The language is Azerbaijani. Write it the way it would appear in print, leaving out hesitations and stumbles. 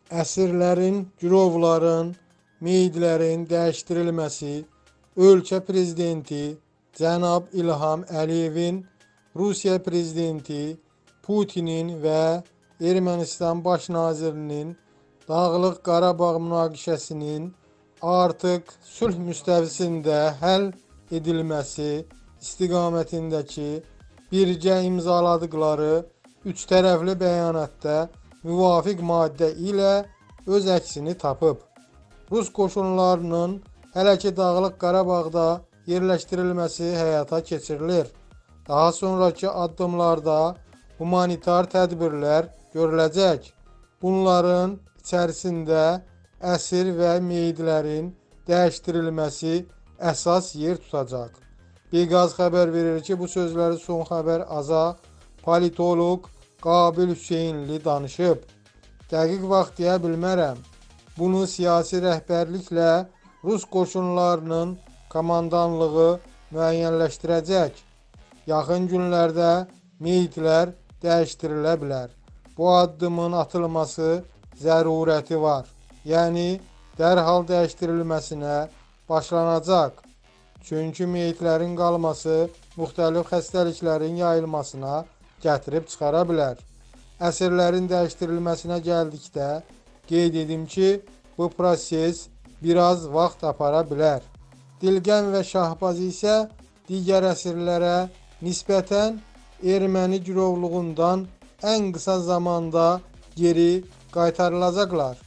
əsirlərin, girovların, meyidlərin dəyişdirilməsi, ölkə prezidenti cənab İlham Əliyevin, Rusiya prezidenti Putinin və Ermənistan baş nazirinin Dağlıq Qarabağ münaqişəsinin artıq sülh müstəvisində həll edilməsi istiqamətindəki birgə imzaladıqları üç tərəfli bəyanatda müvafiq maddə ilə öz əksini tapıb. Rus qoşunlarının hələ ki Dağlıq Qarabağda yerləşdirilməsi həyata keçirilir. Daha sonraki addımlarda humanitar tədbirlər görüləcək. Bunların içərisində əsir və meyidlərin dəyişdirilməsi əsas yer tutacaq. Biqaz xəbər verir ki, bu sözləri Son Xəbər Aza politoloq Qabil Hüseynli danışıb. Dəqiq vaxt deyə bilmərəm. Bunu siyasi rəhbərliklə Rus qoşunlarının komandanlığı müəyyənləşdirəcək. Yaxın günlərdə meyitlər dəyişdirilə bilər. Bu addımın atılması zərurəti var. Yəni, dərhal dəyişdirilməsinə başlanacaq. Çünki meyitlərin qalması müxtəlif xəstəliklərin yayılmasına gətirib çıxara bilər. Əsirlərin dəyişdirilməsinə gəldikdə qeyd edim ki, bu proses biraz vaxt apara bilər. Dilqəm və Şahbaz isə digər əsirlərə nisbətən erməni girovluğundan ən qısa zamanda geri qaytarılacaqlar.